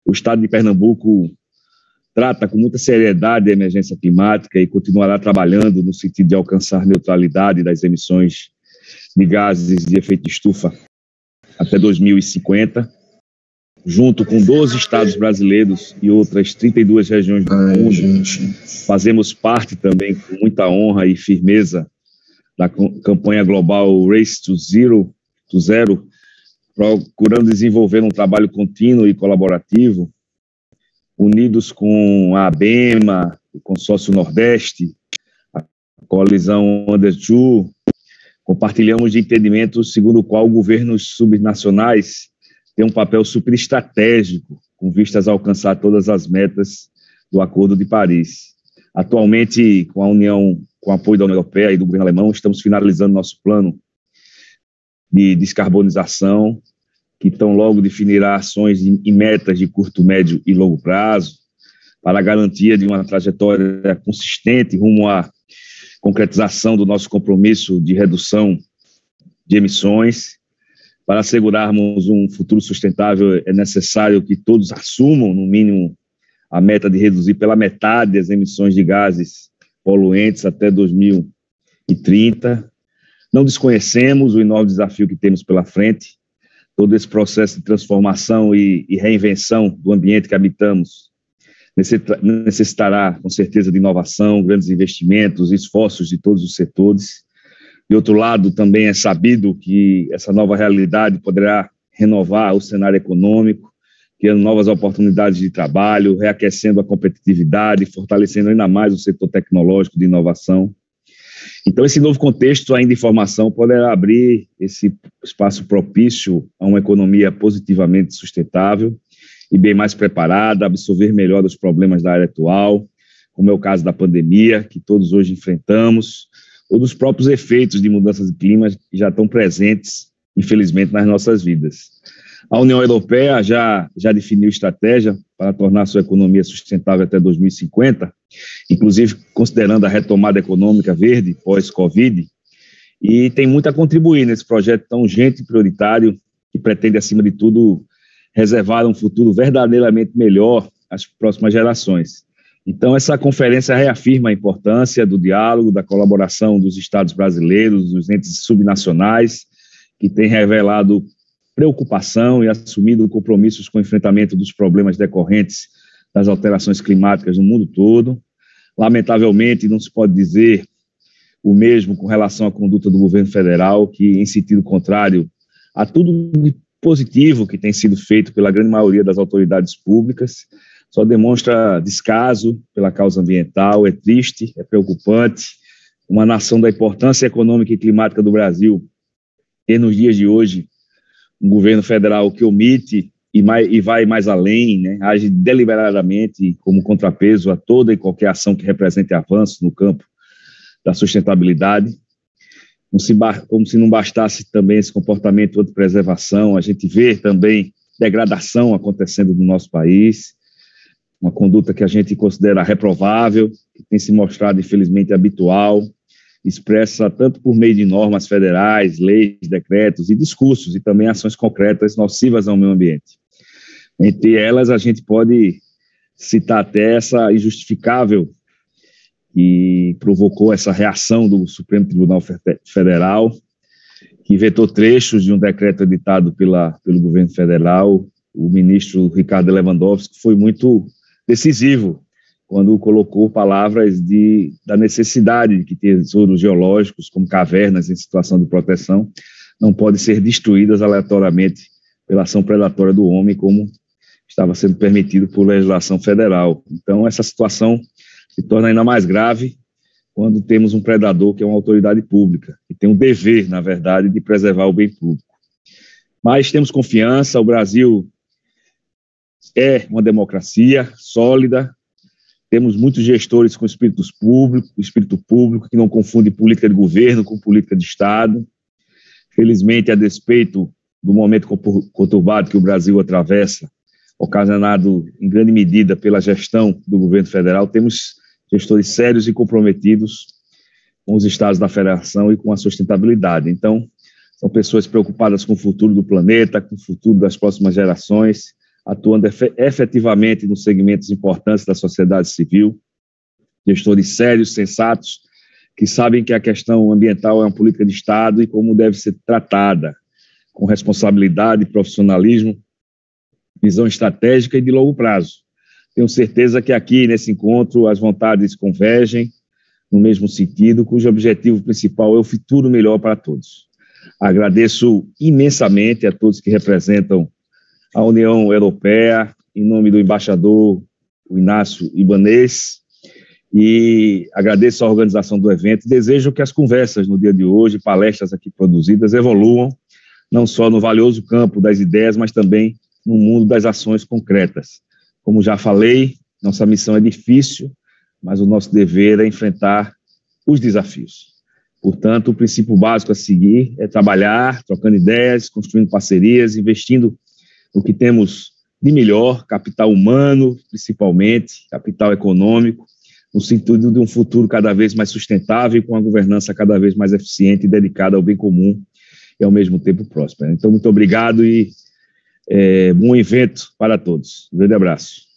O estado de Pernambuco trata com muita seriedade a emergência climática e continuará trabalhando no sentido de alcançar neutralidade das emissões de gases de efeito estufa até 2050, junto com 12 estados brasileiros e outras 32 regiões do mundo. Fazemos parte também, com muita honra e firmeza, da campanha global Race to Zero, procurando desenvolver um trabalho contínuo e colaborativo, unidos com a ABEMA, o Consórcio Nordeste, a Coalizão Under2, compartilhamos de entendimentos segundo o qual governos subnacionais têm um papel super estratégico com vistas a alcançar todas as metas do Acordo de Paris. Atualmente, com o apoio da União Europeia e do governo alemão, estamos finalizando nosso plano de descarbonização, que tão logo definirá ações e metas de curto, médio e longo prazo para a garantia de uma trajetória consistente rumo à concretização do nosso compromisso de redução de emissões. Para assegurarmos um futuro sustentável, é necessário que todos assumam, no mínimo, a meta de reduzir pela metade as emissões de gases poluentes até 2030. Não desconhecemos o enorme desafio que temos pela frente. Todo esse processo de transformação e reinvenção do ambiente que habitamos necessitará, com certeza, de inovação, grandes investimentos, esforços de todos os setores. De outro lado, também é sabido que essa nova realidade poderá renovar o cenário econômico, criando novas oportunidades de trabalho, reaquecendo a competitividade, fortalecendo ainda mais o setor tecnológico de inovação. Então, esse novo contexto ainda de informação poderá abrir esse espaço propício a uma economia positivamente sustentável e bem mais preparada, absorver melhor os problemas da área atual, como é o caso da pandemia, que todos hoje enfrentamos, ou dos próprios efeitos de mudanças de clima que já estão presentes, infelizmente, nas nossas vidas. A União Europeia já definiu estratégia para tornar sua economia sustentável até 2050, inclusive considerando a retomada econômica verde pós-Covid, e tem muito a contribuir nesse projeto tão urgente e prioritário que pretende, acima de tudo, reservar um futuro verdadeiramente melhor às próximas gerações. Então, essa conferência reafirma a importância do diálogo, da colaboração dos estados brasileiros, dos entes subnacionais, que têm revelado preocupação e assumido compromissos com o enfrentamento dos problemas decorrentes das alterações climáticas no mundo todo. Lamentavelmente, não se pode dizer o mesmo com relação à conduta do governo federal, que, em sentido contrário a tudo de positivo que tem sido feito pela grande maioria das autoridades públicas, só demonstra descaso pela causa ambiental. É triste, é preocupante. Uma nação da importância econômica e climática do Brasil ter, nos dias de hoje, um governo federal que omite e vai mais além, né, age deliberadamente como contrapeso a toda e qualquer ação que represente avanço no campo da sustentabilidade. Como se não bastasse também esse comportamento de autopreservação, a gente vê também degradação acontecendo no nosso país, uma conduta que a gente considera reprovável, que tem se mostrado, infelizmente, habitual, expressa tanto por meio de normas federais, leis, decretos e discursos, e também ações concretas nocivas ao meio ambiente. Entre elas, a gente pode citar até essa injustificável que provocou essa reação do Supremo Tribunal Federal, que vetou trechos de um decreto editado pelo governo federal. O ministro Ricardo Lewandowski foi muito decisivo quando colocou palavras da necessidade de que tesouros geológicos, como cavernas em situação de proteção, não podem ser destruídas aleatoriamente pela ação predatória do homem, como estava sendo permitido por legislação federal. Então, essa situação se torna ainda mais grave quando temos um predador que é uma autoridade pública, que tem um dever, na verdade, de preservar o bem público. Mas temos confiança, o Brasil é uma democracia sólida, temos muitos gestores com espírito público, que não confunde política de governo com política de Estado. Felizmente, a despeito do momento conturbado que o Brasil atravessa, ocasionado em grande medida pela gestão do governo federal, temos gestores sérios e comprometidos com os estados da federação e com a sustentabilidade. Então, são pessoas preocupadas com o futuro do planeta, com o futuro das próximas gerações, atuando efetivamente nos segmentos importantes da sociedade civil, gestores sérios, sensatos, que sabem que a questão ambiental é uma política de Estado e como deve ser tratada, com responsabilidade, profissionalismo, visão estratégica e de longo prazo. Tenho certeza que aqui, nesse encontro, as vontades convergem no mesmo sentido, cujo objetivo principal é o futuro melhor para todos. Agradeço imensamente a todos que representam a União Europeia, em nome do embaixador Inácio Ibanez, e agradeço a organização do evento. Desejo que as conversas no dia de hoje, palestras aqui produzidas, evoluam, não só no valioso campo das ideias, mas também no mundo das ações concretas. Como já falei, nossa missão é difícil, mas o nosso dever é enfrentar os desafios. Portanto, o princípio básico a seguir é trabalhar, trocando ideias, construindo parcerias, investindo no que temos de melhor, capital humano, principalmente, capital econômico, no sentido de um futuro cada vez mais sustentável e com uma governança cada vez mais eficiente e dedicada ao bem comum e, ao mesmo tempo, próspera. Então, muito obrigado e bom evento para todos. Um grande abraço.